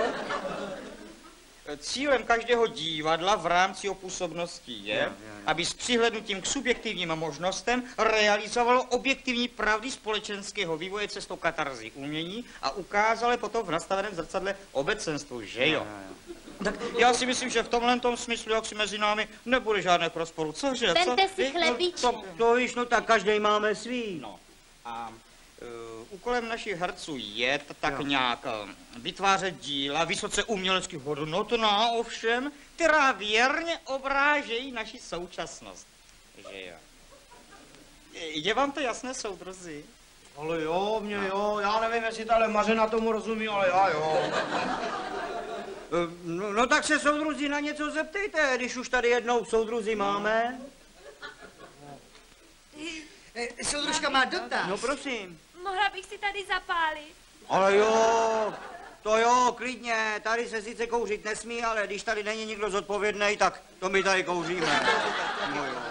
Cílem každého divadla v rámci působnosti je, je, je, je, aby s přihlednutím k subjektivním možnostem realizovalo objektivní pravdy společenského vývoje cestou katarzy umění a ukázalo je potom v nastaveném zrcadle obecenstvu, že jo? Je, je, je. Tak já si myslím, že v tomhle tom smyslu, jak si mezi námi, nebude žádné prosporu. Cože? Vemte co? si chlebíček. No, to, to víš, no tak každý máme svý. No. A uh, úkolem našich herců je tak jo. nějak vytvářet díla vysoce umělecky hodnotná ovšem, která věrně obrážejí naši současnost. Že jo. Je vám to jasné, soudruzi? Ale jo, mě jo, já nevím, jestli tahle Mařena tomu rozumí, ale já jo. No, no tak se soudruzi na něco zeptejte, když už tady jednou soudruzi máme. Soudružka má dotaz. No prosím. Mohla bych si tady zapálit? Ale jo, to jo, klidně, tady se sice kouřit nesmí, ale když tady není nikdo zodpovědný, tak to my tady kouříme. No jo.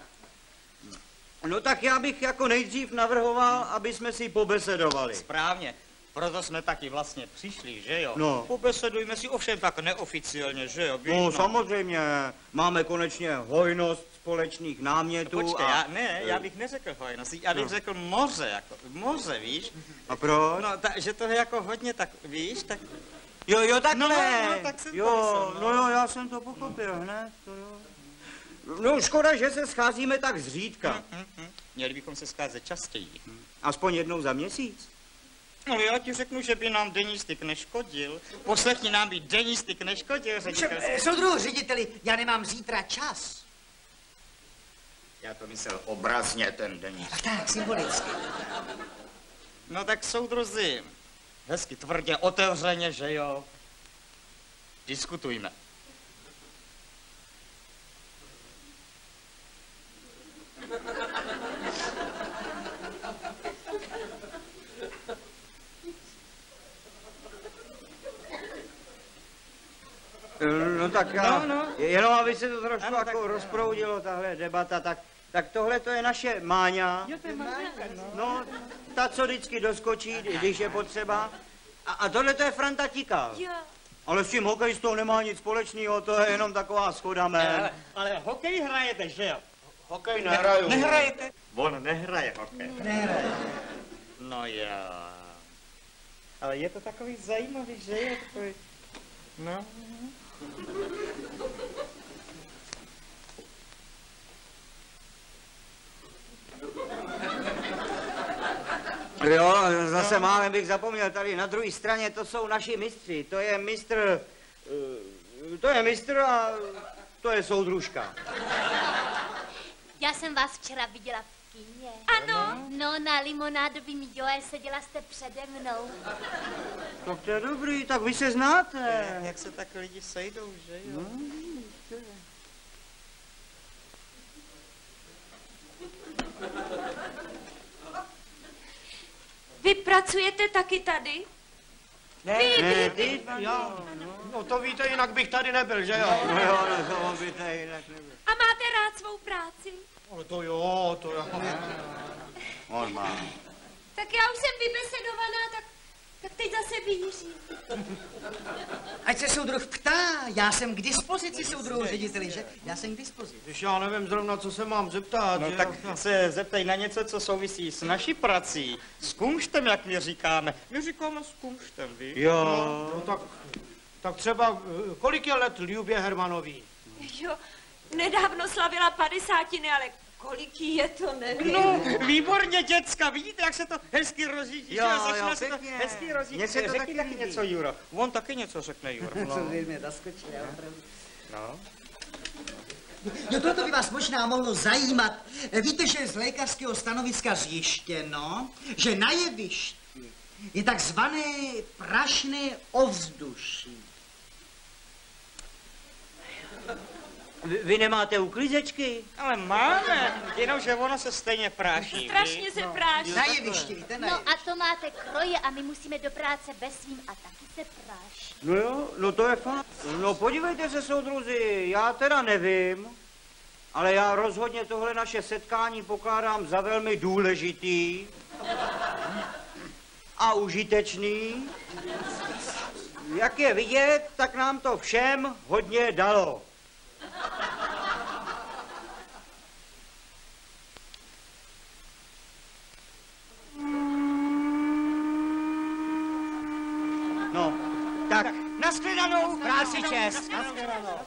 No tak já bych jako nejdřív navrhoval, aby jsme si pobesedovali. Správně. Proto jsme taky vlastně přišli, že jo? No. Pobesedujme si ovšem tak neoficiálně, že jo? Víš, No, no samozřejmě, máme konečně hojnost společných námětů. Počkej, a... já, ne, já bych neřekl hojnost, já bych no. řekl moře, jako, moře, víš? A proč? No, ta, že to je jako hodně, tak, víš, tak... Jo, jo, takhle. No, no, tak jsem jo, to myslel, no. no jo, já jsem to pochopil hned, to jo. No, škoda, že se scházíme tak zřídka. Hm, hm, hm. Měli bychom se scházet častěji. Hm. Aspoň jednou za měsíc. No já ti řeknu, že by nám denní styk neškodil. Poslechni, nám by denní styk neškodil, ředitel. Soudruhu řediteli, já nemám zítra čas. Já to myslel obrazně, ten denní styk. Tak, symbolicky. No tak soudruzi, hezky tvrdě, otevřeně, že jo? Diskutujme. No tak já, no, no. jenom aby se to trošku ano, jako tak, rozproudilo, tahle debata, tak, tak tohle to je naše Máňa. Jo, to je Máňa, no. No, ta, co vždycky doskočí, když je potřeba. A, a tohle to je Franta Tikal. Jo. Ale s tím hokejistou nemá nic společného, to je jenom taková schoda mé. Ale, ale hokej hrajete, že jo? Hokej nehraju. Ne, nehrajete? On nehraje hokej. Nehraje. No jo. Ale je to takový zajímavý, že je takový... No. Jo, zase málem bych zapomněl, tady na druhé straně to jsou naši mistři, to je mistr, uh, to je mistr a to je soudružka. Já jsem vás včera viděla v kině. Ano. No, na limonádovým joe seděla jste přede mnou. Tak to je dobrý, tak vy se znáte. Jak se tak lidi sejdou, že jo? No. Vy pracujete taky tady? Ne, vy, ne, vy, ty, Já, no to víte, jinak bych tady nebyl, že jo? No jo, no to by tady jinak nebyl. A máte rád svou práci? Ale to jo, to jo. On má. Tak já už jsem vybesedovaná, tak, tak teď zase vyjíří. Ať se soudruh ptá, já jsem k dispozici, soudruhu řediteli, že? Já jsem k dispozici. Když já nevím zrovna, co se mám zeptat. No že? tak se zeptej na něco, co souvisí s naší prací, s kumštem, jak my říkáme. My říkáme s kumštem, víš? Jo. No, no tak, tak třeba, kolik je let Ljubě Hermanovi? Jo, nedávno slavila padesátiny, ale kolik jí je, to nevím. No, výborně, děcka, vidíte, jak se to hezky rozjíždí, Jo, že? Začíná jo, se to pěkně. hezky rozjíždí. Mně se to Řekni taky taky líbí. něco, Juro. On taky něco řekne, Juro. No. Co mě zaskočil, já opravdu. No. Jo, toto by vás možná mohlo zajímat. Víte, že je z lékařského stanoviska zjištěno, že na jevišti je takzvané prašné ovzduší. Vy, vy nemáte uklízečky? Ale máme, jenomže ono se stejně práší. Strašně se práší. Na jevišti, víte, na No jevišti. a to máte kroje a my musíme do práce bez svým a taky se práší. No jo, no to je fakt. No podívejte se, soudruzi, já teda nevím, ale já rozhodně tohle naše setkání pokládám za velmi důležitý a užitečný. Jak je vidět, tak nám to všem hodně dalo. No, tak, nashledanou, práci čest. Nashledanou.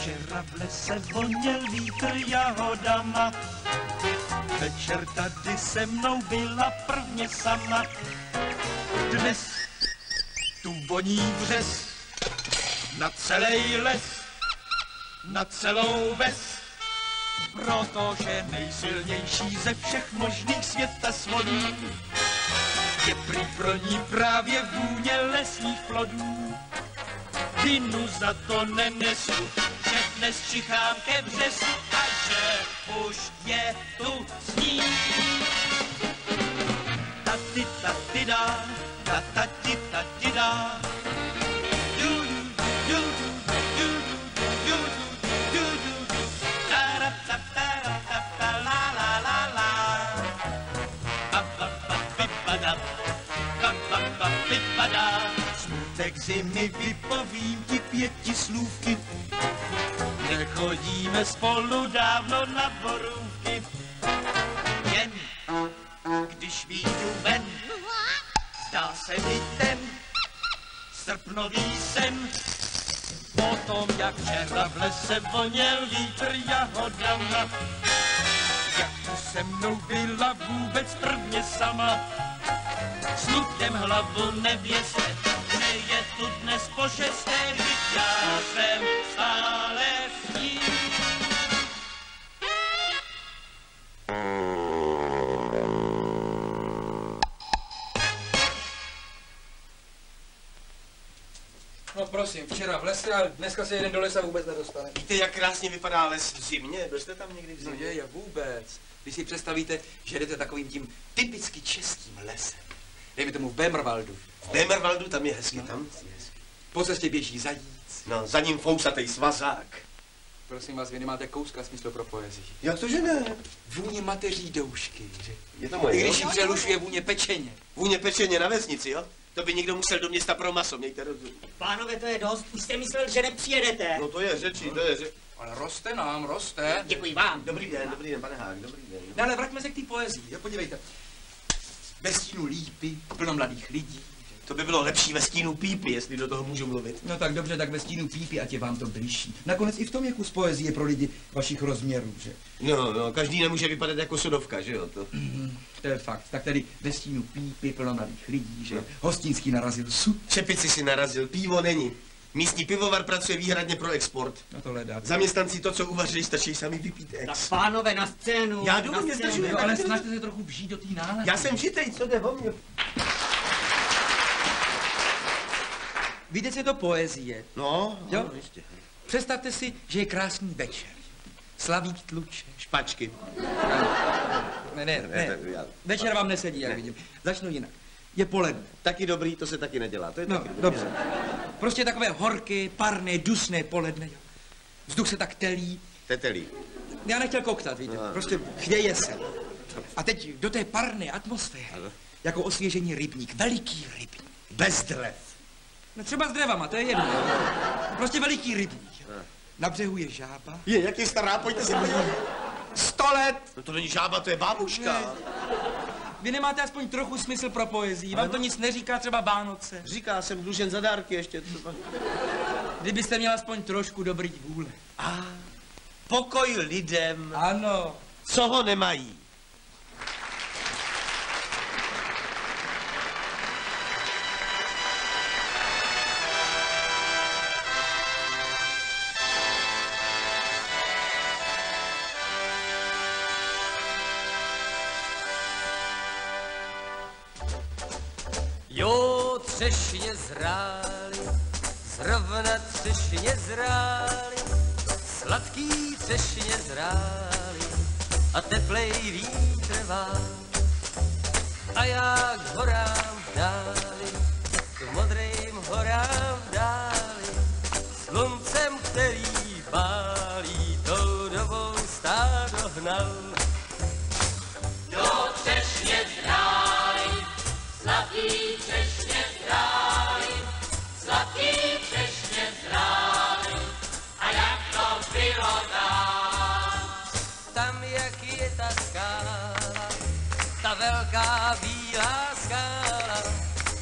včera v lese voněl vítr jahodama. Večer tady se mnou byla prvně sama. Dnes tu voní vřes na celý les, na celou ves. Protože nejsilnější ze všech možných světa svoní je prý pro ní právě vůně lesních plodů. Vinu za to nenesu, že dnes čichám ke vřesu a že už je tu sníh. Tati tati dá, tatati tati dá. Smutek zimy vypovím ti pěti slůvky. Nechodíme spolu dávno na borůvky. Jen když vyjdu ven, zdá se mi ten srpnový sen. Potom, jak včera v lese voněl vítr jahodama, jak tu se mnou byla vůbec prvně sama. Smutem hlavu nevěste, že je tu dnes po šesté, vždyť já jsem stále s ní. No prosím, včera v lese, ale dneska se jeden do lesa vůbec nedostane. Víte, jak krásně vypadá les v zimě? Byl jste tam někdy v zimě? No je, je vůbec. Když si představíte, že jdete takovým tím typicky českým lesem. Dejme tomu v Bémrvaldu. V Bémrvaldu tam je hezky, no, tam je hezky. Po cestě běží zajíc. No, za ním fousatej svazák. Prosím vás, vy nemáte kouska smyslu pro poezii. Jak to, že ne? Vůně mateří doušky, že? Je to moje, I když jo? ji přelušuje vůně pečeně. Vůně pečeně na vesnici, jo? To by někdo musel do města pro maso, mějte rozum. Pánové, to je dost, už jste myslel, že nepřijedete. No to je řečí, to je řečí. Ale roste nám, roste. Děkuji vám. Dobrý den, dobrý den, pane Hák, dobrý den. No ale vraťme se k té poezii, jo, podívejte. Ve stínu lípy, plno mladých lidí. To by bylo lepší ve stínu pípy, jestli do toho můžu mluvit. No tak dobře, tak ve stínu pípy, ať je vám to bližší. Nakonec i v tom je kus poezie pro lidi vašich rozměrů, že? No, no, každý nemůže vypadat jako sodovka, že jo? To, mm, to je fakt. Tak tedy ve stínu pípy, plno mladých lidí, že? No. Hostinský narazil su. Čepici si narazil, pivo není. Místní pivovar pracuje výhradně pro export. No to hledá. Zaměstnanci to, co uvařili, stačí sami vypít ex. Tak pánové, na scénu. Já jdu, mě zdržuje. No, ale snažte se trochu vžít do té nálady. Já jsem žitej, co jde o mě? Víte, co je to poezie? No, jo? No, ještě. Představte si, že je krásný večer. Slavík tluče. Špačky. Ne, ne, ne. Večer vám nesedí, jak ne. vidím. Začnu jinak. Je poledne. Taky dobrý, to se taky nedělá. To je no, taky dobře. Prostě takové horké, parné, dusné poledne. Jo. Vzduch se tak telí. Tetelí. Já nechtěl koktat, víte. No. Prostě chvěje se. A teď do té parné atmosféry, ano. Jako osvěžení rybník, veliký rybník. Bez drev. No třeba s drevama, to je jedno. Prostě veliký rybník. No. Na břehu je žába. Je, jak je stará, pojďte si podívat. Sto let! No to není žába, to je bábuška. Ne. Vy nemáte aspoň trochu smysl pro poezii, vám to nic neříká třeba Vánoce. Říká, jsem dlužen za dárky ještě třeba. Kdybyste měl aspoň trošku dobrý vůle. A pokoj lidem. Ano. Co ho nemají. Jo, třešně zrály, zrovna třešně zrály, sladký třešně zrály a teplej vítr vál. A já k horám dáli, k modrým horám dáli, sluncem, který pálí, tou dobou stádo hnal. Jo, třešně zrály, sladký třešně zrály, sladký třešně zrály, a jak to bylo tam. Tam, jak je ta skála, ta velká bílá skála,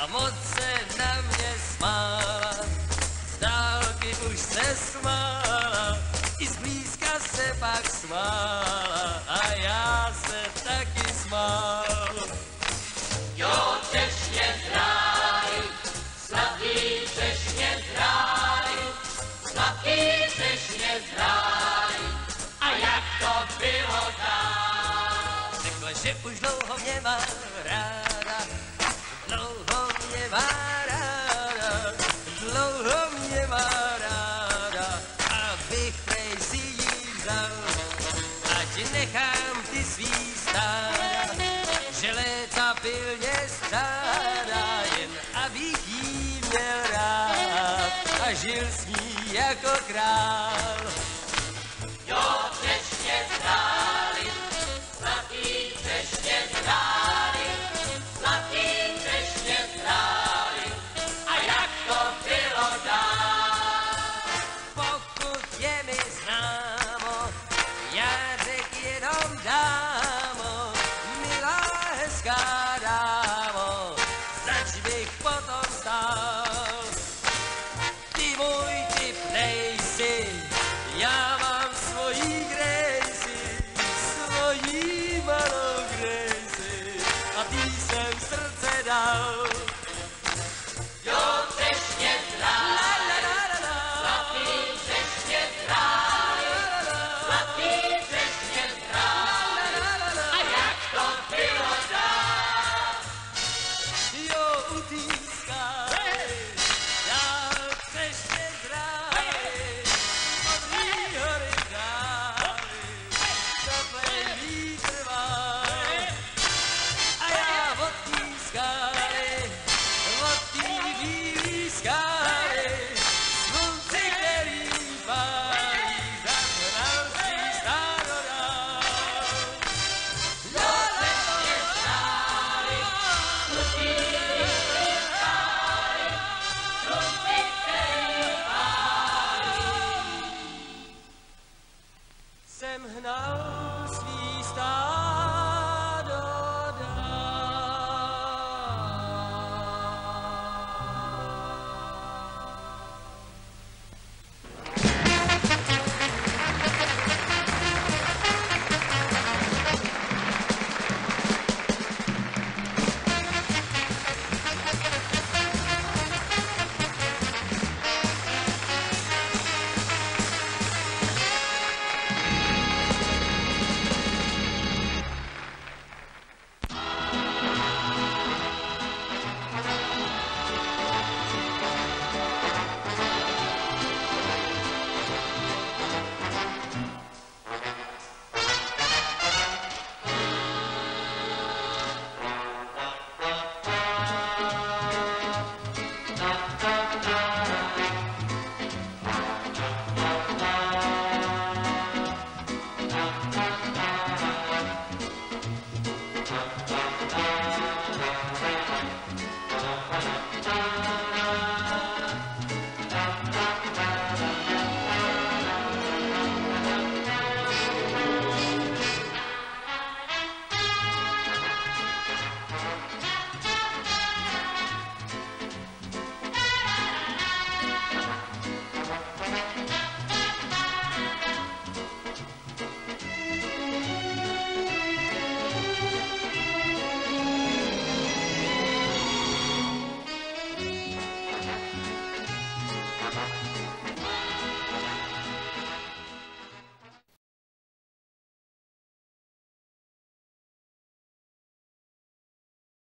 a moc se na mě smála. Z dálky už se smála, i zblízka se pak smála a já se taky smál. Jo, třešně z ráji, sladký třešně z ráji, sladký třešně z ráji, a jak to bylo dál. Řekla, že už dlouho mě má ráda, dlouho mě má ráda, dlouho mě má ráda, abych prej si jí vzal, ať nechám ty svý stáda, že léta pilně stráda, jen abych jí měl rád a žil s ní jako král. Jo, třešně zráli, sladký třešně zráli, sladký třešně zráli, a jak to bylo dál. Pokud je mi známo, já řek jenom dámo, milá hezká dámo, zač bych potom stál. Ty můj typ nejsi, já mám svojí Gracie, svojí malou Gracie, a ty jsem srdce dal.